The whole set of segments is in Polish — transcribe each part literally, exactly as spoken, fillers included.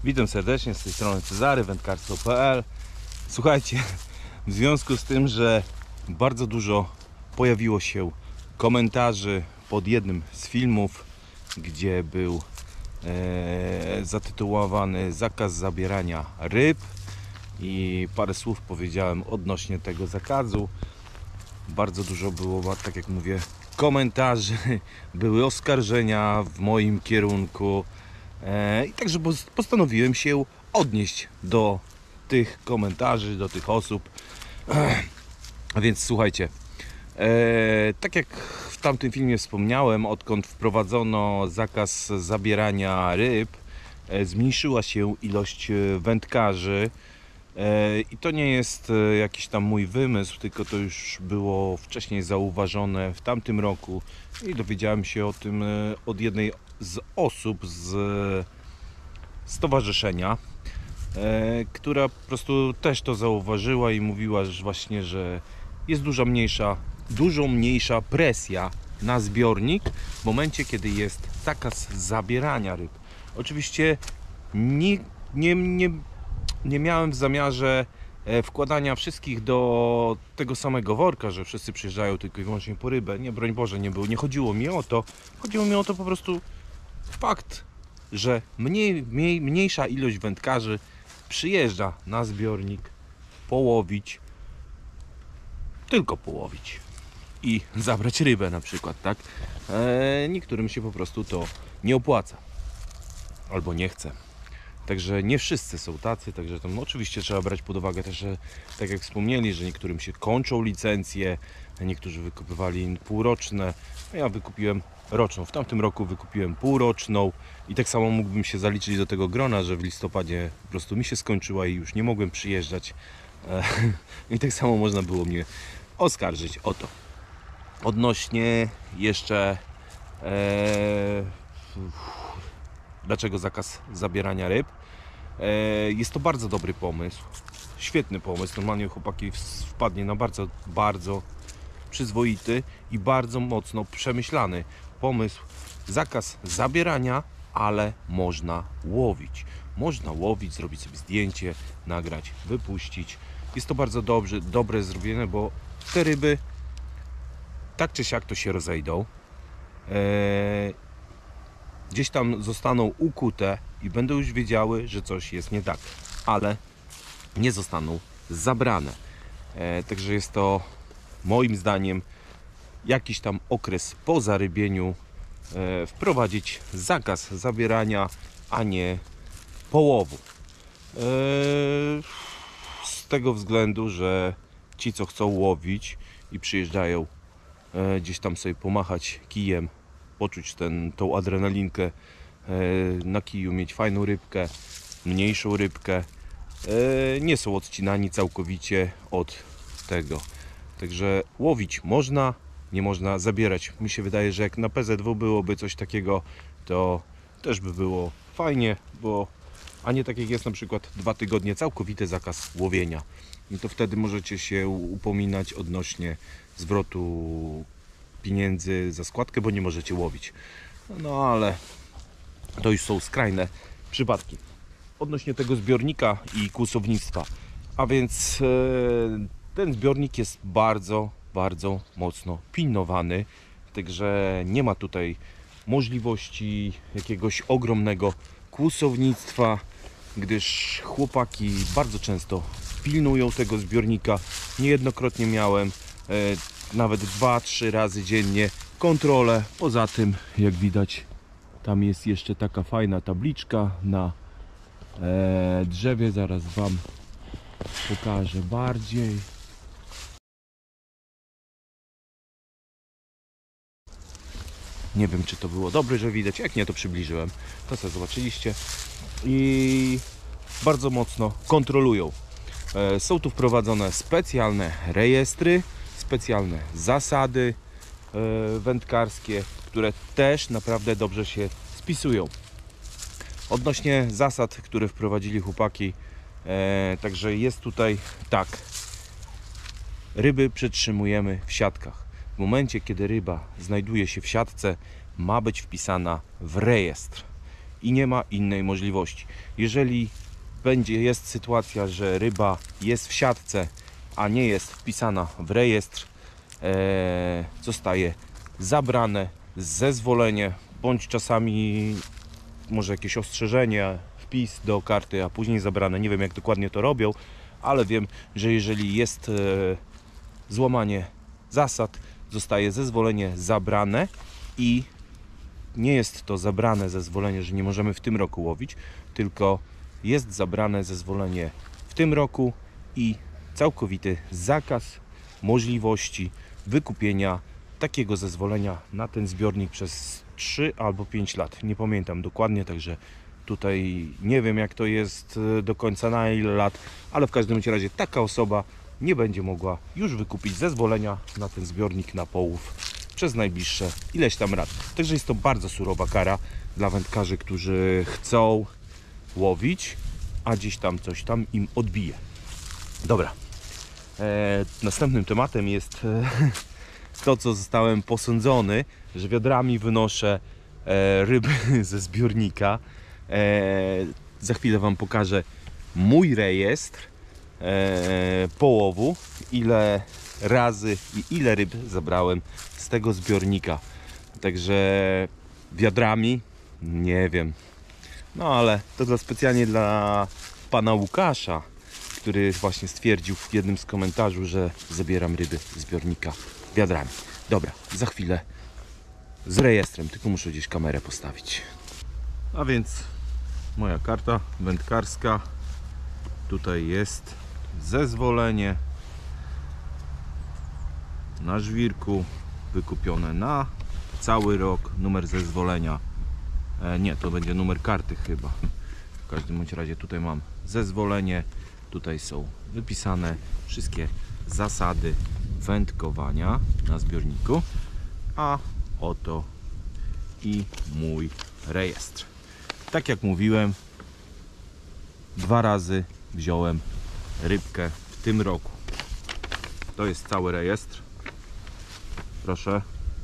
Witam serdecznie z tej strony Cezary, wędkarstwo kropka p l. Słuchajcie, w związku z tym, że bardzo dużo pojawiło się komentarzy pod jednym z filmów, gdzie był e, zatytułowany zakaz zabierania ryb i parę słów powiedziałem odnośnie tego zakazu. Bardzo dużo było, tak jak mówię, komentarzy, były oskarżenia w moim kierunku. I także postanowiłem się odnieść do tych komentarzy, do tych osób. A więc słuchajcie, e, tak jak w tamtym filmie wspomniałem, odkąd wprowadzono zakaz zabierania ryb, e, zmniejszyła się ilość wędkarzy. E, I to nie jest jakiś tam mój wymysł, tylko to już było wcześniej zauważone w tamtym roku i dowiedziałem się o tym od jednej z osób z stowarzyszenia, e, która po prostu też to zauważyła i mówiła, że właśnie, że jest dużo mniejsza, dużo mniejsza presja na zbiornik w momencie, kiedy jest zakaz zabierania ryb. Oczywiście nie, nie, nie, nie miałem w zamiarze wkładania wszystkich do tego samego worka, że wszyscy przyjeżdżają tylko i wyłącznie po rybę. Nie, broń Boże, nie było. Nie chodziło mi o to. Chodziło mi o to po prostu fakt, że mniej, mniej, mniejsza ilość wędkarzy przyjeżdża na zbiornik połowić, tylko połowić i zabrać rybę na przykład, tak? Eee, niektórym się po prostu to nie opłaca albo nie chce. Także nie wszyscy są tacy, także tam oczywiście trzeba brać pod uwagę też, że tak jak wspomnieli, że niektórym się kończą licencje, niektórzy wykupywali półroczne, a ja wykupiłem roczną. W tamtym roku wykupiłem półroczną i tak samo mógłbym się zaliczyć do tego grona, że w listopadzie po prostu mi się skończyła i już nie mogłem przyjeżdżać. I tak samo można było mnie oskarżyć o to. Odnośnie jeszcze e, dlaczego zakaz zabierania ryb. E, jest to bardzo dobry pomysł. Świetny pomysł. Normalnie chłopaki wpadnie na bardzo, bardzo przyzwoity i bardzo mocno przemyślany pomysł. Zakaz zabierania, ale można łowić. Można łowić, zrobić sobie zdjęcie, nagrać, wypuścić. Jest to bardzo dobrze, dobre zrobione, bo te ryby tak czy siak to się rozejdą. Eee, gdzieś tam zostaną ukute i będą już wiedziały, że coś jest nie tak, ale nie zostaną zabrane. Eee, także jest to moim zdaniem jakiś tam okres po zarybieniu e, wprowadzić zakaz zabierania, a nie połowu. E, z tego względu, że ci, co chcą łowić i przyjeżdżają e, gdzieś tam sobie pomachać kijem, poczuć ten, tą adrenalinkę, e, na kiju mieć fajną rybkę, mniejszą rybkę, e, nie są odcinani całkowicie od tego. Także łowić można, nie można zabierać. Mi się wydaje, że jak na P Z W byłoby coś takiego, to też by było fajnie, bo a nie tak jak jest na przykład dwa tygodnie całkowity zakaz łowienia. I to wtedy możecie się upominać odnośnie zwrotu pieniędzy za składkę, bo nie możecie łowić. No ale to już są skrajne przypadki. Odnośnie tego zbiornika i kłusownictwa. A więc e, ten zbiornik jest bardzo, bardzo mocno pilnowany. Także nie ma tutaj możliwości jakiegoś ogromnego kłusownictwa, gdyż chłopaki bardzo często pilnują tego zbiornika. Niejednokrotnie miałem e, nawet dwa trzy razy dziennie kontrolę. Poza tym, jak widać, tam jest jeszcze taka fajna tabliczka na e, drzewie. Zaraz Wam pokażę bardziej. Nie wiem, czy to było dobre, że widać. Jak nie, to przybliżyłem. To co zobaczyliście. I bardzo mocno kontrolują. E, są tu wprowadzone specjalne rejestry, specjalne zasady e, wędkarskie, które też naprawdę dobrze się spisują. Odnośnie zasad, które wprowadzili chłopaki, e, także jest tutaj tak. Ryby przetrzymujemy w siatkach. W momencie, kiedy ryba znajduje się w siatce, ma być wpisana w rejestr. i nie ma innej możliwości. Jeżeli będzie, jest sytuacja, że ryba jest w siatce, a nie jest wpisana w rejestr, e, zostaje zabrane zezwolenie, bądź czasami może jakieś ostrzeżenie, wpis do karty, a później zabrane. Nie wiem, jak dokładnie to robią, ale wiem, że jeżeli jest e, złamanie zasad, zostaje zezwolenie zabrane i nie jest to zabrane zezwolenie, że nie możemy w tym roku łowić, tylko jest zabrane zezwolenie w tym roku i całkowity zakaz możliwości wykupienia takiego zezwolenia na ten zbiornik przez trzy albo pięć lat. Nie pamiętam dokładnie, także tutaj nie wiem, jak to jest do końca, na ile lat, ale w każdym razie taka osoba nie będzie mogła już wykupić zezwolenia na ten zbiornik na połów przez najbliższe ileś tam lat. Także jest to bardzo surowa kara dla wędkarzy, którzy chcą łowić, a gdzieś tam coś tam im odbije. Dobra. E, następnym tematem jest e, to, co zostałem posądzony, że wiadrami wynoszę e, ryby ze zbiornika. E, za chwilę Wam pokażę mój rejestr e, połowu, ile razy i ile ryb zabrałem z tego zbiornika. Także wiadrami nie wiem. No ale to dla, specjalnie dla pana Łukasza, który właśnie stwierdził w jednym z komentarzy, że zabieram ryby z zbiornika wiadrami. Dobra, za chwilę z rejestrem, tylko muszę gdzieś kamerę postawić. A więc moja karta wędkarska. Tutaj jest zezwolenie na żwirku wykupione na cały rok. Numer zezwolenia, e, nie, to będzie numer karty chyba. W każdym bądź razie tutaj mam zezwolenie. Tutaj są wypisane wszystkie zasady wędkowania na zbiorniku, a oto i mój rejestr. Tak jak mówiłem, dwa razy wziąłem rybkę w tym roku. To jest cały rejestr. Proszę.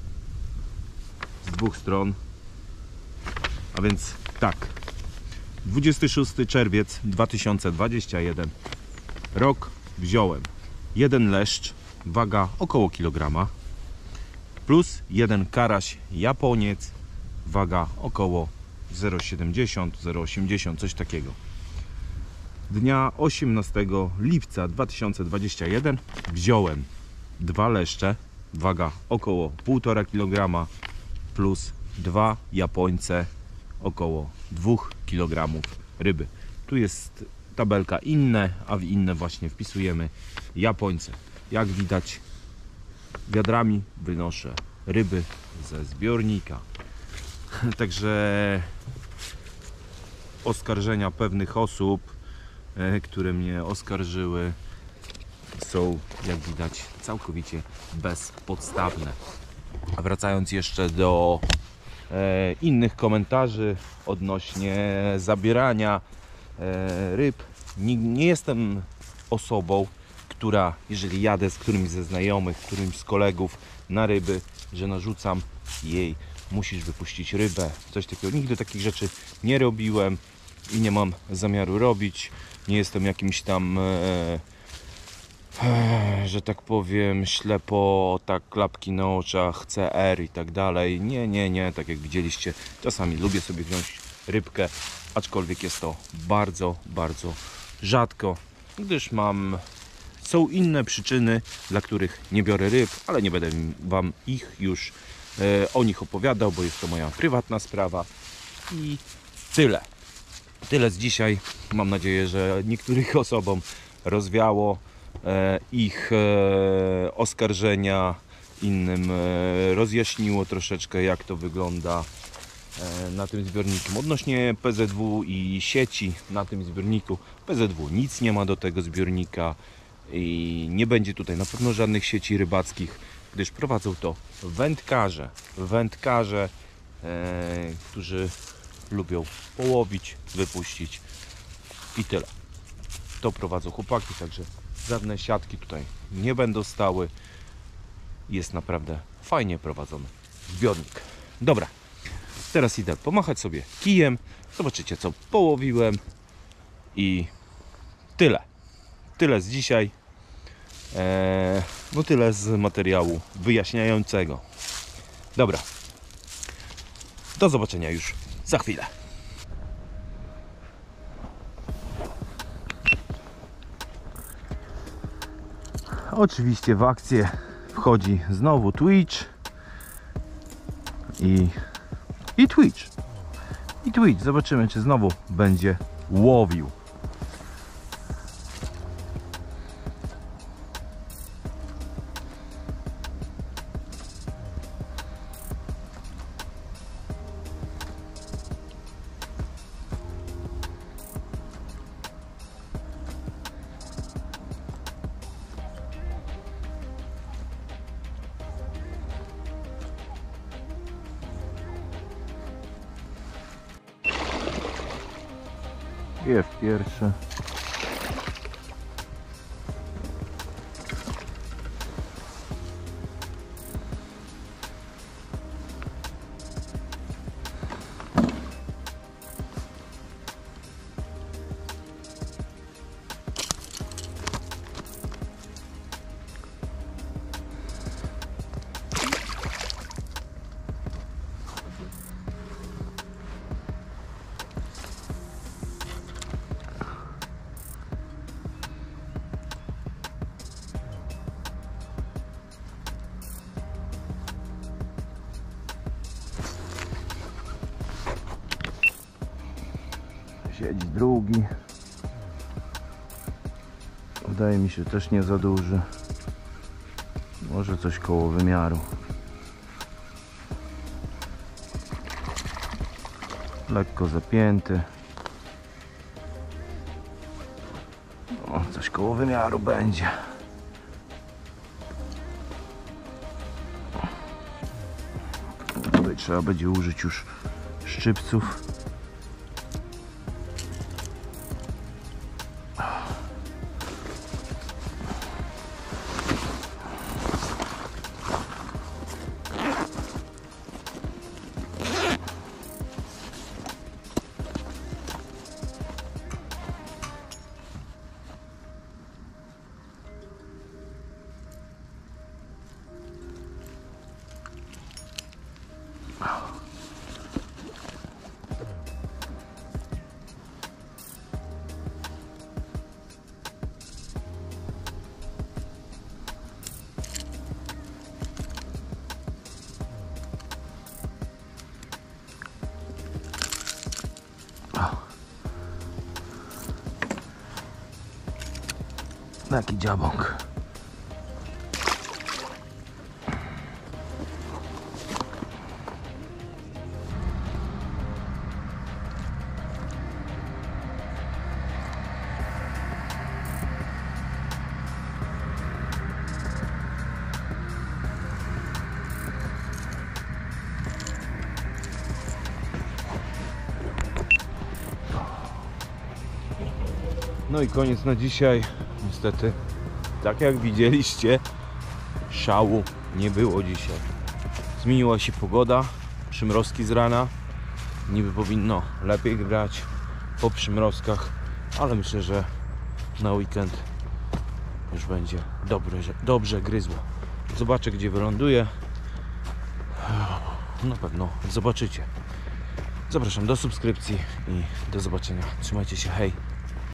Z dwóch stron. A więc tak. dwudziestego szóstego czerwca dwa tysiące dwudziestego pierwszego rok wziąłem jeden leszcz, waga około kilograma, plus jeden karaś japoniec, waga około zero przecinek siedemdziesiąt do zero przecinek osiemdziesiąt, coś takiego. Dnia osiemnastego lipca dwa tysiące dwudziestego pierwszego wziąłem dwa leszcze, waga około półtora kilograma, plus dwa japońce, około dwóch kilogramów ryby. Tu jest tabelka inne, a w inne właśnie wpisujemy japońce. Jak widać, wiadrami wynoszę ryby ze zbiornika. Także oskarżenia pewnych osób, które mnie oskarżyły, są, jak widać, całkowicie bezpodstawne. A wracając jeszcze do e, innych komentarzy odnośnie zabierania e, ryb, nie, nie jestem osobą, która, jeżeli jadę z którymś ze znajomych, którymś z kolegów na ryby, że narzucam jej, musisz wypuścić rybę, coś takiego. Nigdy takich rzeczy nie robiłem i nie mam zamiaru robić. Nie jestem jakimś tam e, że tak powiem, ślepo, tak klapki na oczach, C R i tak dalej. Nie, nie, nie, tak jak widzieliście, czasami lubię sobie wziąć rybkę, aczkolwiek jest to bardzo, bardzo rzadko, gdyż mam, są inne przyczyny, dla których nie biorę ryb, ale nie będę Wam ich już e, o nich opowiadał, bo jest to moja prywatna sprawa i tyle. Tyle z dzisiaj. Mam nadzieję, że niektórych osobom rozwiało e, ich e, oskarżenia, innym e, rozjaśniło troszeczkę, jak to wygląda e, na tym zbiorniku. Odnośnie P Z W i sieci na tym zbiorniku, P Z W nic nie ma do tego zbiornika i nie będzie tutaj na pewno żadnych sieci rybackich, gdyż prowadzą to wędkarze, wędkarze, e, którzy lubią połowić, wypuścić i tyle. To prowadzą chłopaki, także żadne siatki tutaj nie będą stały. Jest naprawdę fajnie prowadzony zbiornik. Dobra, Teraz idę pomachać sobie kijem. Zobaczycie, co połowiłem. I tyle. Tyle z dzisiaj. Eee, no tyle z materiału wyjaśniającego. Dobra. Do zobaczenia już za chwilę. Oczywiście w akcję wchodzi znowu Twitch i, i Twitch i Twitch. Zobaczymy, czy znowu będzie łowił. Jest pierwszy. Siedzi drugi. Wydaje mi się też nie za duży. Może coś koło wymiaru. Lekko zapięty. O, coś koło wymiaru będzie. Tutaj trzeba będzie użyć już szczypców. Taki dziabąk. No i koniec na dzisiaj. Niestety, tak jak widzieliście, szału nie było dzisiaj. Zmieniła się pogoda, przymrozki z rana. Niby powinno lepiej grać po przymrozkach, ale myślę, że na weekend już będzie dobre, dobrze gryzło. Zobaczę, gdzie wyląduję. Na pewno zobaczycie. Zapraszam do subskrypcji i do zobaczenia. Trzymajcie się, hej!